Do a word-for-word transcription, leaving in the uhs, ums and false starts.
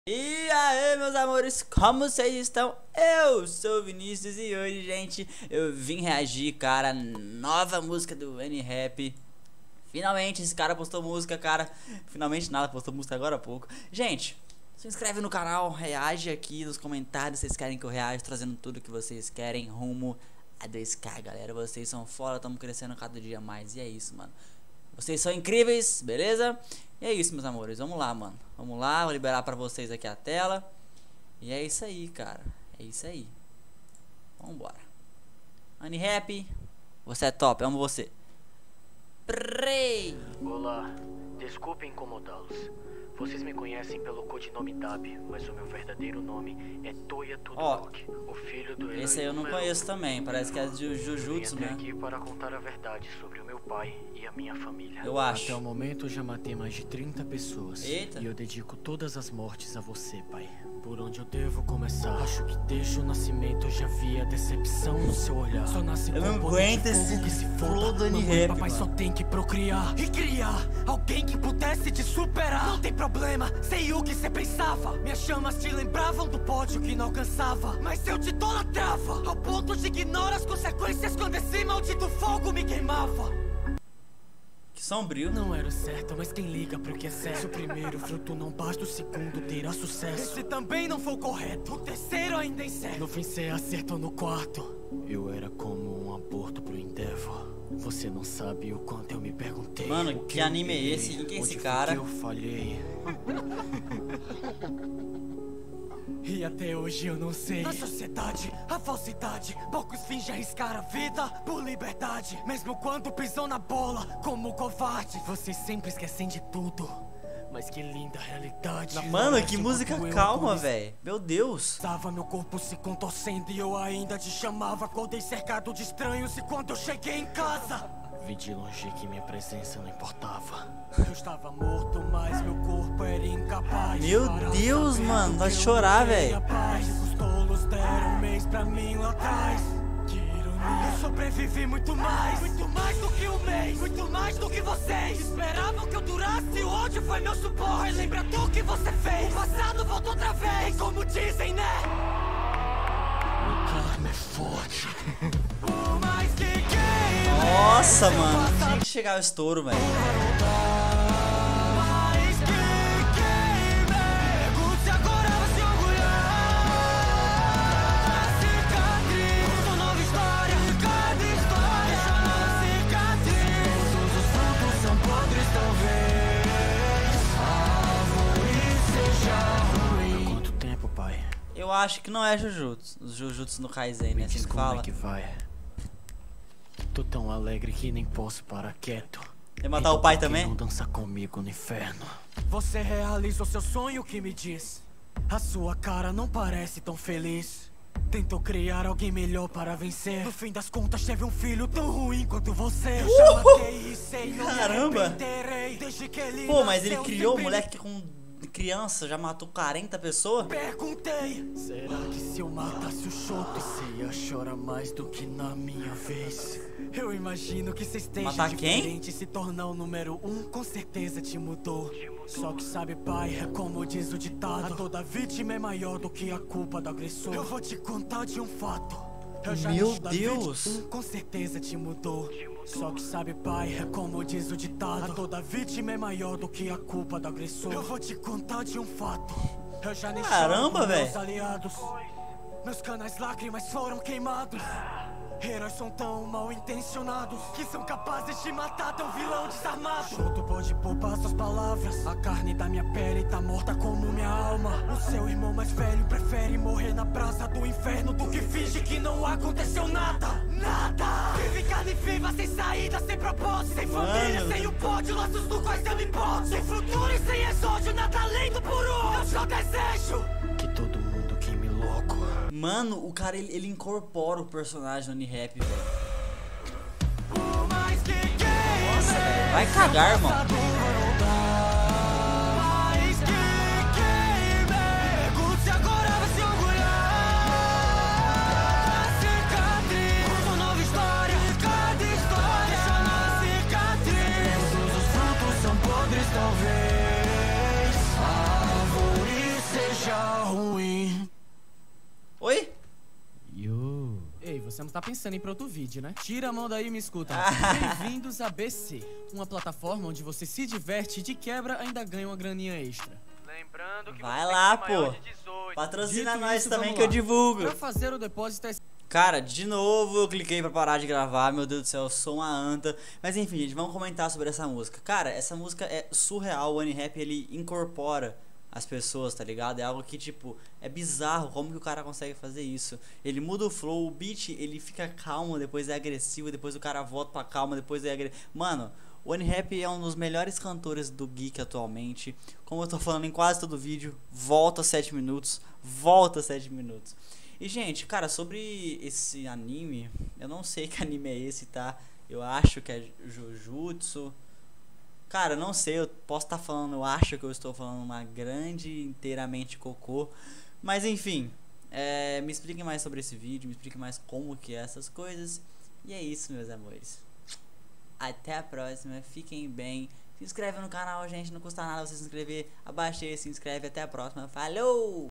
E aí, meus amores, como vocês estão? Eu sou o Vinícius e hoje, gente, eu vim reagir, cara, nova música do N-Rap. Finalmente esse cara postou música, cara. Finalmente nada, postou música agora há pouco. Gente, se inscreve no canal, reage aqui nos comentários se vocês querem que eu reaja, trazendo tudo que vocês querem rumo a dois K, galera. Vocês são foda, estamos crescendo cada dia mais. E é isso, mano. Vocês são incríveis, beleza? E é isso, meus amores, vamos lá, mano. Vamos lá, vou liberar pra vocês aqui a tela. E é isso aí, cara. É isso aí. Vambora. N-Rap, você é top, amo você. Prey. Olá, desculpe incomodá-los. Vocês me conhecem pelo codinome Dab, mas o meu verdadeiro nome é Toya Tudorok, o filho do herói. Esse aí eu não conheço também, parece que é de Jujutsu, né? né? Vim aqui para contar a verdade sobre o meu pai e a minha família. Eu acho. Até o momento eu já matei mais de trinta pessoas. Eita. E eu dedico todas as mortes a você, pai. Por onde eu devo começar? Acho que desde o nascimento eu já vi a decepção no seu olhar. Só nasce Eu não com poder aguento de fogo esse que se flow do foda. Mamãe, N-Rap, papai mano. só tem que procriar e criar alguém que pudesse te superar. Não tem problema, sei o que você pensava. Minhas chamas te lembravam do pódio que não alcançava, mas eu te idolatrava ao ponto de ignorar as consequências quando esse maldito fogo me queimava. Que sombrio. Não era o certo, mas quem liga pro que é certo? Se o primeiro fruto não basta, o segundo terá sucesso. Esse também não foi o correto, o terceiro ainda é incerto. No fim cê acertou no quarto. Eu era como um aborto pro Endeavor. Você não sabe o quanto eu me perguntei. Mano, o que eu anime é errei, esse? Quem que é esse onde foi cara? que eu falhei. E até hoje eu não sei. Na sociedade, a falsidade, poucos fingem arriscar a vida por liberdade. Mesmo quando pisam na bola, como covarde. Vocês sempre esquecem de tudo, mas que linda realidade. Mano, que música calma, velho. Meu Deus. Tava meu corpo se contorcendo e eu ainda te chamava. Acordei cercado de estranhos e quando eu cheguei em casa, vi de longe que minha presença não importava. Eu estava morto, mas meu corpo era incapaz. Meu Deus, mano, vai chorar, velho. Os tolos deram um mês pra mim lá atrás. Que ironia. Eu sobrevivi muito mais, muito mais do que um mês, muito mais do que vocês esperavam que eu durasse. O ódio foi meu suporte. Lembra do que você fez? O passado volta outra vez, como dizem, né? O karma é forte. Por mais que queime. Nossa, mano, tinha que chegar o estouro, velho. Quanto tempo, pai? Eu acho que não é Jujutsu. Os Jujutsu no Kaisen, né? Assim que Como fala. é que vai? Tô tão alegre que nem posso parar quieto. Vai matar o pai também? Não dança comigo no inferno. Você realizou seu sonho, que me diz? A sua cara não parece tão feliz. Tentou criar alguém melhor para vencer. No fim das contas teve um filho tão ruim quanto você. Eu já matei e sei, não me Caramba! arrependerei. Desde que ele Pô, mas ele nasceu, criou um sempre moleque com criança, já matou quarenta pessoas? perguntei, será que se eu matasse o Shoto você ia chorar mais do que na minha vez? Eu imagino que você esteja Matar quem? diferente. Se tornar o número um, com certeza te mudou. Só que sabe, pai, é como diz o ditado: a toda vítima é maior do que a culpa do agressor. Eu vou te contar de um fato. Eu já Meu disse da Deus. vítima, um, com certeza te mudou. Só que sabe, pai, é como diz o ditado: a toda vítima é maior do que a culpa do agressor. Eu vou te contar de um fato. Eu já nem Caramba, choro com meus velho. aliados. Meus canais lágrimas foram queimados. Heróis são tão mal intencionados que são capazes de matar teu vilão desarmado. Shoto pode poupar suas palavras. A carne da minha pele tá morta como minha alma. O seu irmão mais velho prefere morrer na praça do inferno do que finge que não aconteceu nada. Nada! Vive carne viva, sem saída, sem propósito, sem família, Mano. sem o pódio, laços do quais eu me importo. Sem futuro e sem exódio, nada além do puro ódio. Eu só desejo que todo mundo queime louco. Mano, o cara, ele, ele incorpora o personagem no N-Rap, velho. Nossa, velho, vai cagar, irmão. Talvez a árvore seja você não tá pensando em ir pra outro vídeo, né? Tira a mão daí e me escuta. Bem-vindos a B C, uma plataforma onde você se diverte e de quebra ainda ganha uma graninha extra. Lembrando que Vai você lá, tem que ser maior pô. de dezoito. Patrocina Dito nós isso, também vamos que eu lá. divulgo. Pra fazer o depósito é... Cara, de novo eu cliquei pra parar de gravar, meu Deus do céu, eu sou uma anta. Mas enfim, gente, vamos comentar sobre essa música. Cara, essa música é surreal, o N-Rap, ele incorpora as pessoas, tá ligado? É algo que, tipo, é bizarro como que o cara consegue fazer isso. Ele muda o flow, o beat, ele fica calmo, depois é agressivo, depois o cara volta pra calma, depois é agressivo. Mano, o N-Rap é um dos melhores cantores do Geek atualmente. Como eu tô falando em quase todo vídeo, volta sete minutos, volta sete minutos. E, gente, cara, sobre esse anime, eu não sei que anime é esse, tá? Eu acho que é Jujutsu. Cara, não sei, eu posso estar falando, eu acho que eu estou falando uma grande, inteiramente cocô. Mas, enfim, é, me expliquem mais sobre esse vídeo, me expliquem mais como que é essas coisas. E é isso, meus amores. Até a próxima, fiquem bem. Se inscreve no canal, gente, não custa nada você se inscrever. Abaixa aí, se inscreve, até a próxima. Falou!